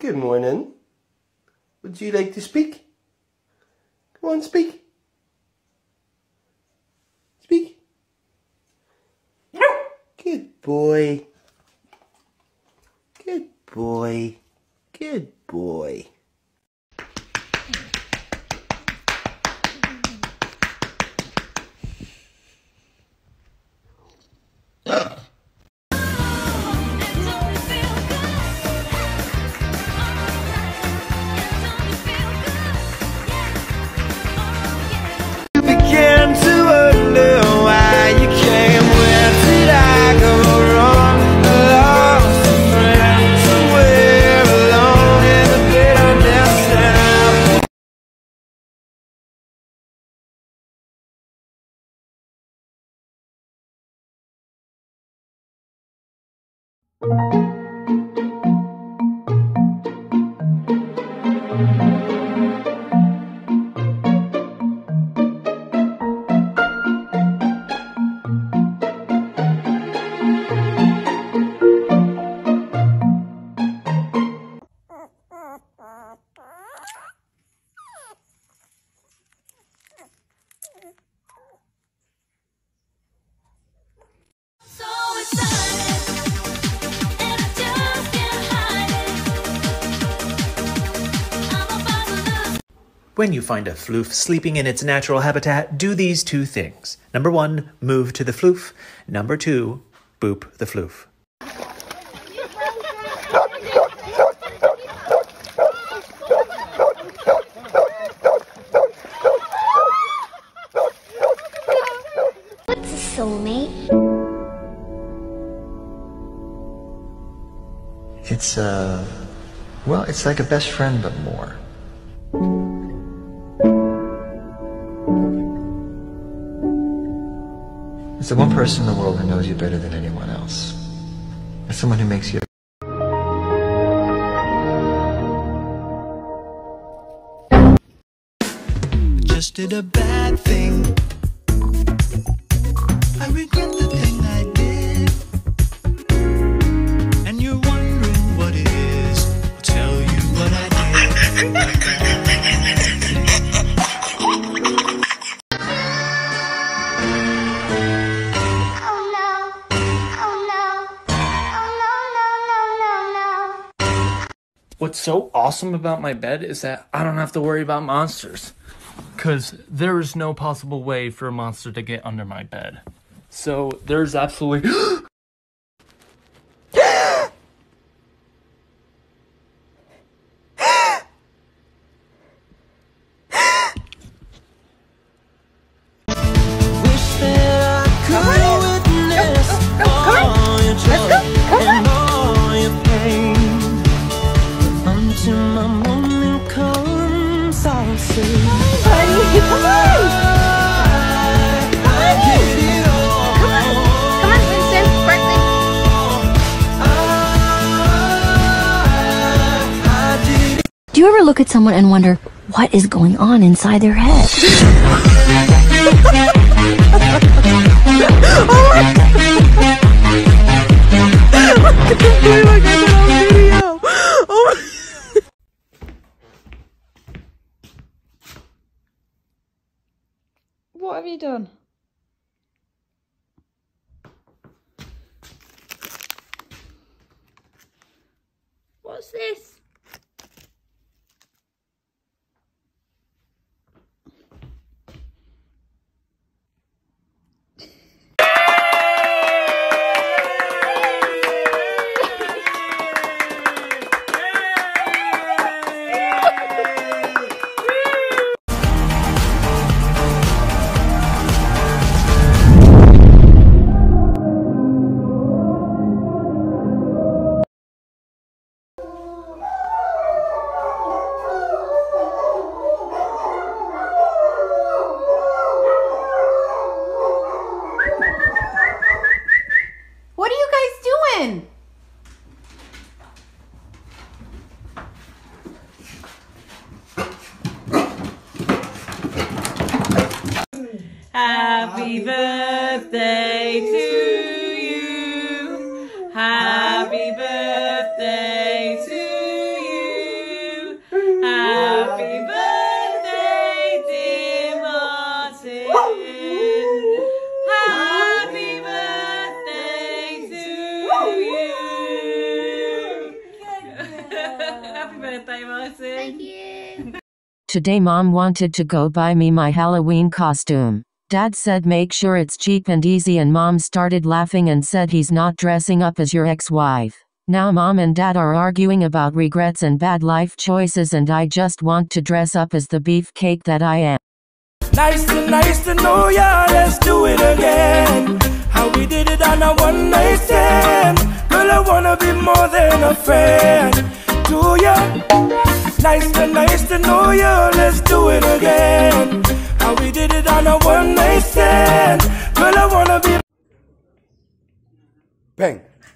Good morning. Would you like to speak? Come on, speak. Speak. Good boy. Good boy. Good boy. When you find a floof sleeping in its natural habitat, do these two things. Number 1, move to the floof. Number 2, boop the floof. What's a soulmate? Well, it's like a best friend, but more. It's the one person in the world who knows you better than anyone else. It's someone who makes you... Just did a bad thing. I regret the thing I did. And you're wondering what it is. I'll tell you what I did. What's so awesome about my bed is that I don't have to worry about monsters. Because there is no possible way for a monster to get under my bed. So there's absolutely... Do you ever look at someone and wonder what is going on inside their head? What have you done? What's this? Happy birthday to you. Happy birthday to you. Thank you. Today Mom wanted to go buy me my Halloween costume. Dad said make sure it's cheap and easy, and Mom started laughing and said he's not dressing up as your ex-wife. Now Mom and Dad are arguing about regrets and bad life choices, and I just want to dress up as the beefcake that I am. Nice to know ya, let's do it again. How we did it on a one night stand. Girl, I wanna be more than a friend to ya. Nice to know ya, let's do it again. How we did it on a one night stand. Girl, I wanna be. Bang.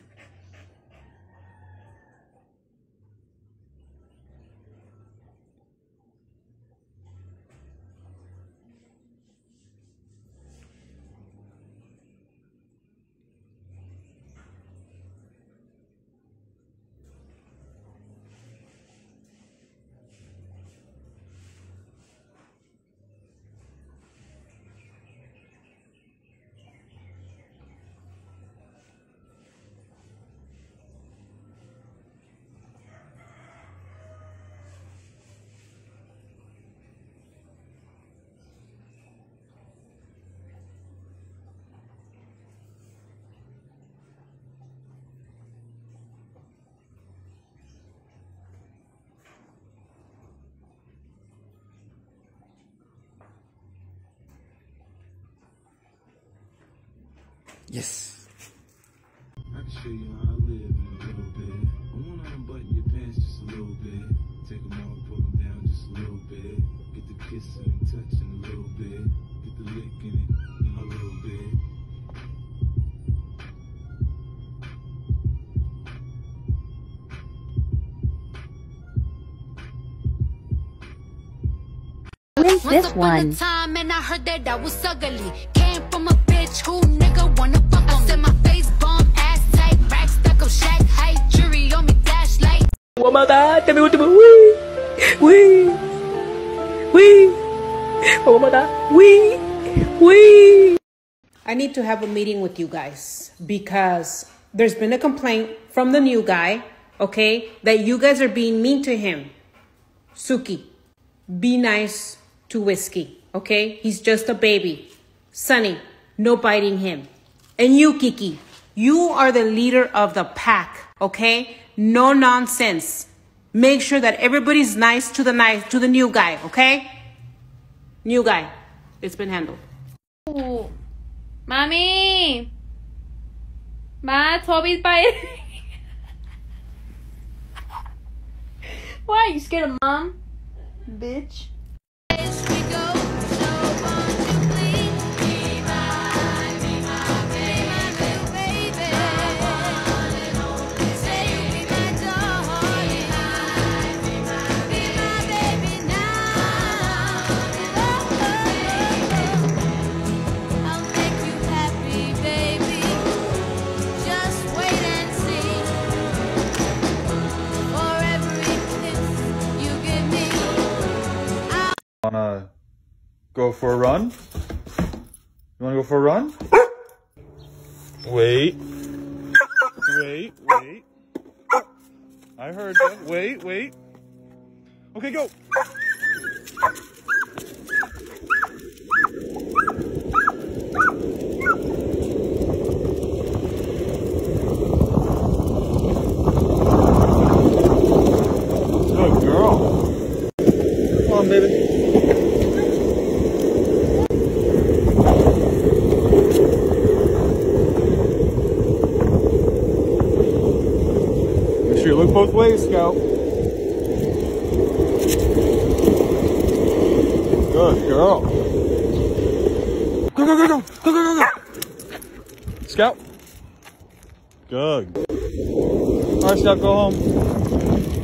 Yes. I can show you how I live in a little bit. I wanna unbutton your pants just a little bit. Take them off, pull them down just a little bit. Get the kissing and touching a little bit. Get the licking it a little bit. When's this one? Time and I heard that I was ugly. Came from a bitch who nigga wanna fuck on. I said my face bomb, ass tight, rack stuck up, shack height, jury on me, flashlight. Oh my God, tell me what to do. Wee. Oh my God, wee. I need to have a meeting with you guys because there's been a complaint from the new guy, okay, that you guys are being mean to him. Suki, be nice to Whiskey, okay? He's just a baby. Sunny, no biting him. And you, Kiki, you are the leader of the pack, okay? No nonsense. Make sure that everybody's nice to the new guy, okay? New guy, it's been handled. Ooh. Mommy! Ma, Toby's biting. Why? You scared of Mom? Bitch. Wanna go for a run? You wanna go for a run? Wait. I heard you. Wait. Okay, go. Good girl. Come on, baby. You look both ways, Scout. Good girl. Go. Scout. Good. All right, Scout, go home.